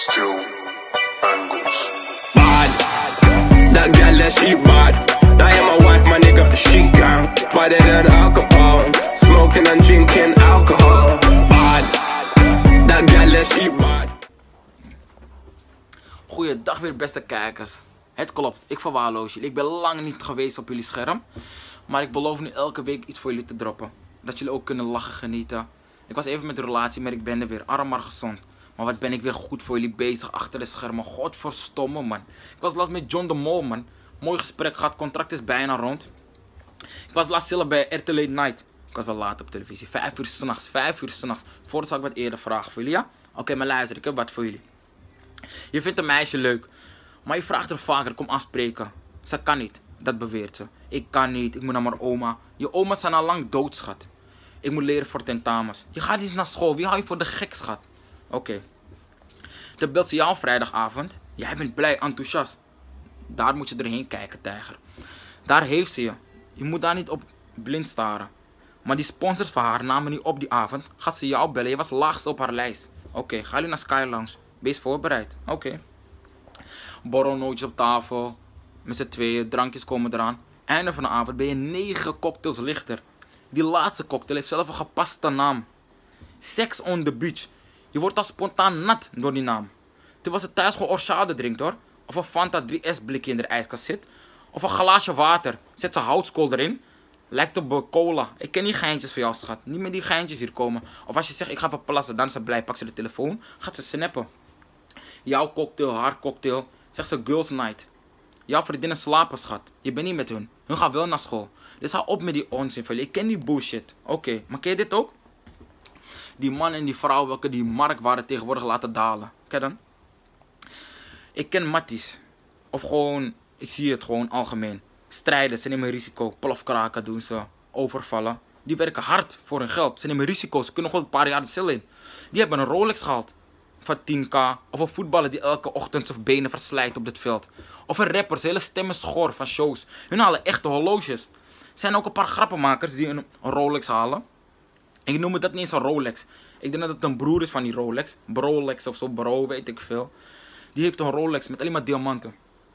Still angles. Bad, that girl that she bad. That ain't my wife, my nigga, she gang. Better than alcohol, smoking and drinking alcohol. Bad, that girl that she bad. Goeiedag weer beste kijkers. Het klopt, ik verwaarloos jullie. Ik ben lang niet geweest op jullie scherm. Maar ik beloof nu elke week iets voor jullie te droppen. Dat jullie ook kunnen lachen, genieten. Ik was even met de relatie, maar ik ben er weer arm maar gezond. Maar wat ben ik weer goed voor jullie bezig achter de schermen. Godverstomme man. Ik was laatst met John de Mol man. Mooi gesprek gehad, contract is bijna rond. Ik was laatst zelf bij RTL Late Night. Ik was wel laat op televisie. 5 uur s'nachts, 5 uur s'nachts. Voordat zal ik wat eerder vragen voor jullie, ja? Oké, maar luister, ik heb wat voor jullie. Je vindt een meisje leuk, maar je vraagt er vaker, kom afspreken. Ze kan niet, dat beweert ze. Ik kan niet, ik moet naar mijn oma. Je oma's zijn al lang dood, schat. Ik moet leren voor tentamens. Je gaat niet naar school, wie hou je voor de gek, schat? Oké. Dan belt ze jou vrijdagavond. Jij bent blij, enthousiast. Daar moet je erheen kijken, tijger. Daar heeft ze je. Je moet daar niet op blind staren. Maar die sponsors van haar namen niet op die avond. Gaat ze jou bellen, je was laagste op haar lijst. Oké, ga jullie naar Sky Lounge. Wees voorbereid. Oké. Borrelnootjes op tafel. Met z'n tweeën, drankjes komen eraan. Einde van de avond ben je 9 cocktails lichter. Die laatste cocktail heeft zelf een gepaste naam. Sex on the beach. Je wordt al spontaan nat door die naam. Terwijl ze thuis gewoon orchade drinkt hoor. Of een Fanta 3S blikje in de ijskast zit. Of een glaasje water. Zet ze houtskool erin. Lijkt op cola. Ik ken die geintjes voor jou, schat. Niet meer die geintjes hier komen. Of als je zegt ik ga even plassen, dan is ze blij. Pak ze de telefoon. Gaat ze snappen. Jouw cocktail, haar cocktail. Zegt ze girls night. Jouw vriendinnen slapen, schat. Je bent niet met hun. Hun gaan wel naar school. Dus hou op met die onzin van je. Ik ken die bullshit. Oké, maar ken je dit ook? Die man en die vrouw welke die marktwaarde tegenwoordig laten dalen. Ken je dan? Ik ken matties. Of gewoon, ik zie het gewoon algemeen. Strijden, ze nemen risico. Plofkraken doen ze. Overvallen. Die werken hard voor hun geld. Ze nemen risico's. Ze kunnen gewoon een paar jaar de cel in. Die hebben een Rolex gehaald. Van 10k. Of een voetballer die elke ochtend zijn benen verslijt op dit veld. Of een rapper, zijn hele stem is schor van shows. Hun halen echte horloges. Er zijn ook een paar grappenmakers die een Rolex halen. Ik noem dat niet eens een Rolex. Ik denk dat het een broer is van die Rolex. Brolex of zo, bro, weet ik veel. Die heeft een Rolex met alleen maar diamanten.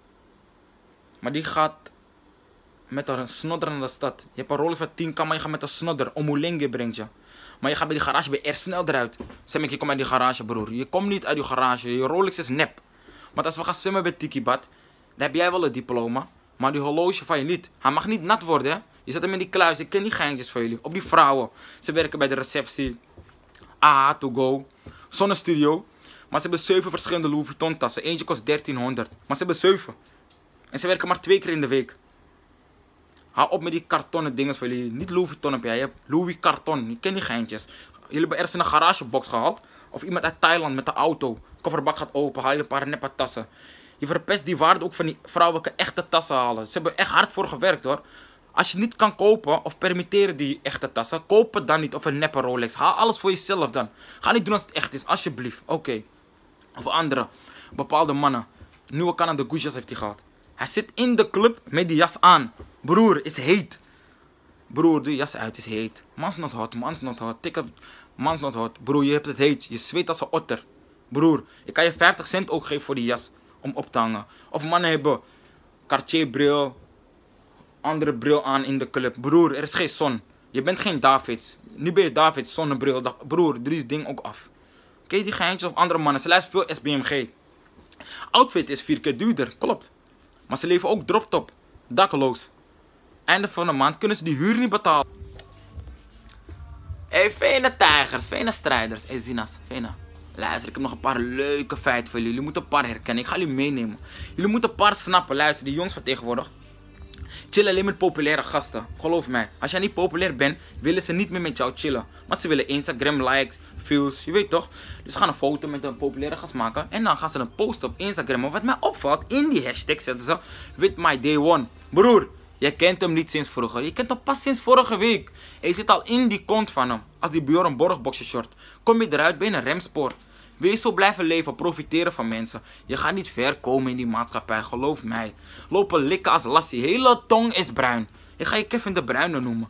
Maar die gaat met een snodder naar de stad. Je hebt een Rolex van 10k, maar je gaat met een snodder. Omulinge brengt je. Maar je gaat bij die garage bij er snel eruit. Zeg je komt uit die garage, broer. Je komt niet uit die garage. Je Rolex is nep. Maar als we gaan zwemmen bij Tiki Bad, dan heb jij wel een diploma. Maar die horloge van je niet. Hij mag niet nat worden, hè. Je zet hem in die kluis. Ik ken die geintjes van jullie. Of die vrouwen. Ze werken bij de receptie. AH to go. Zonnestudio. Maar ze hebben 7 verschillende Louis Vuitton tassen. Eentje kost 1300. Maar ze hebben 7. En ze werken maar 2 keer in de week. Hou op met die kartonnen dingen van jullie. Niet Louis Vuitton heb jij. Je hebt Louis Karton. Je kent die geintjes. Jullie hebben ergens in een garagebox gehaald. Of iemand uit Thailand met de auto. Kofferbak gaat open. Haal je een paar neppe tassen. Je verpest die waarde ook van die vrouwen die echte tassen halen. Ze hebben echt hard voor gewerkt hoor. Als je niet kan kopen of permitteren die echte tassen, koop het dan niet of een neppe Rolex. Haal alles voor jezelf dan. Ga niet doen als het echt is, alsjeblieft. Oké. Of andere, bepaalde mannen. Nieuwe Canada Goose jas heeft hij gehad. Hij zit in de club met die jas aan. Broer, is heet. Broer, doe je jas uit, is heet. Man's not hot, man's not hot. Man's not hot. Broer, je hebt het heet. Je zweet als een otter. Broer, ik kan je 50 cent ook geven voor die jas om op te hangen. Of mannen hebben Cartier bril, andere bril aan in de club. Broer, er is geen zon. Je bent geen Davids. Nu ben je Davids, zonnebril. Broer, doe die ding ook af. Ken je die geintjes of andere mannen? Ze luisteren veel SBMG. Outfit is 4 keer duurder, klopt. Maar ze leven ook drop-top. Dakloos. Einde van de maand kunnen ze die huur niet betalen. Hey, fijne tijgers, fijne strijders. Hey, Zinas, fijne. Luister, ik heb nog een paar leuke feiten voor jullie. Jullie moeten een paar herkennen. Ik ga jullie meenemen. Jullie moeten een paar snappen. Luister, die jongens van tegenwoordig chillen alleen met populaire gasten. Geloof mij. Als jij niet populair bent, willen ze niet meer met jou chillen. Want ze willen Instagram likes, views, je weet toch. Dus ze gaan een foto met een populaire gast maken. En dan gaan ze een post op Instagram. Maar wat mij opvalt, in die hashtag zetten ze with my day one. Broer, jij kent hem niet sinds vroeger. Je kent hem pas sinds vorige week. En je zit al in die kont van hem. Als die Bjorn Borg boxer short. Kom je eruit, ben je een remspoor. Wil je zo blijven leven, profiteren van mensen? Je gaat niet ver komen in die maatschappij, geloof mij. Lopen likken als lassie, hele tong is bruin. Ik ga je Kevin de Bruyne noemen.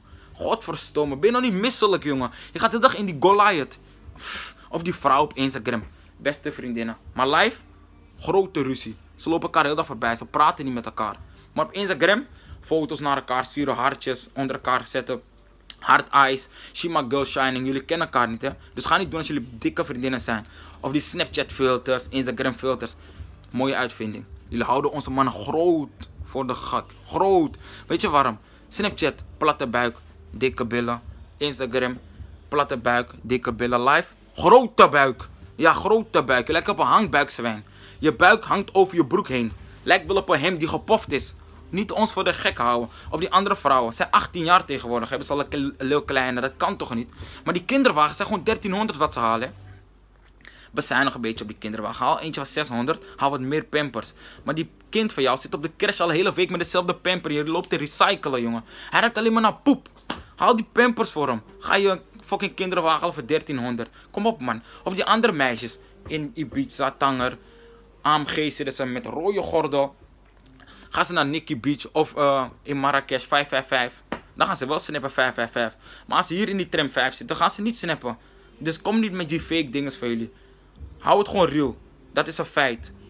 Godverstomme, ben je nog niet misselijk, jongen? Je gaat de dag in die Goliath. Of die vrouw op Instagram. beste vriendinnen. Maar live, grote ruzie. Ze lopen elkaar heel dag voorbij, ze praten niet met elkaar. Maar op Instagram, foto's naar elkaar sturen, hartjes onder elkaar zetten. Hard eyes, she my girl shining. Jullie kennen elkaar niet, hè? Dus ga niet doen als jullie dikke vriendinnen zijn. Of die Snapchat filters, Instagram filters. Mooie uitvinding. Jullie houden onze mannen groot voor de gek. Groot. Weet je waarom? Snapchat, platte buik, dikke billen. Instagram, platte buik, dikke billen. Live, grote buik. Ja, grote buik. Je lijkt op een hangbuikzwijn. Je buik hangt over je broek heen. Lijkt wel op een hem die gepoft is. Niet ons voor de gek houden. Of die andere vrouwen. Ze zijn 18 jaar tegenwoordig. Hebben ze al een heel kleine. Dat kan toch niet. Maar die kinderwagens zijn gewoon 1300 wat ze halen. Hè? Bezuinig een beetje op die kinderwagen. Haal eentje van 600. Haal wat meer pampers. Maar die kind van jou zit op de crash al de hele week met dezelfde pamper. Je loopt te recyclen, jongen. Hij ruikt alleen maar naar poep. Haal die pampers voor hem. Ga je fucking kinderwagen halen voor 1300. Kom op, man. Of die andere meisjes. In Ibiza, Tanger. AMG zitten ze met rode gordel. Gaan ze naar Nikki Beach of in Marrakesh 555. Dan gaan ze wel snappen 555. Maar als ze hier in die tram 5 zitten, dan gaan ze niet snappen. Dus kom niet met die fake dingen voor jullie. Hou het gewoon real. Dat is een feit.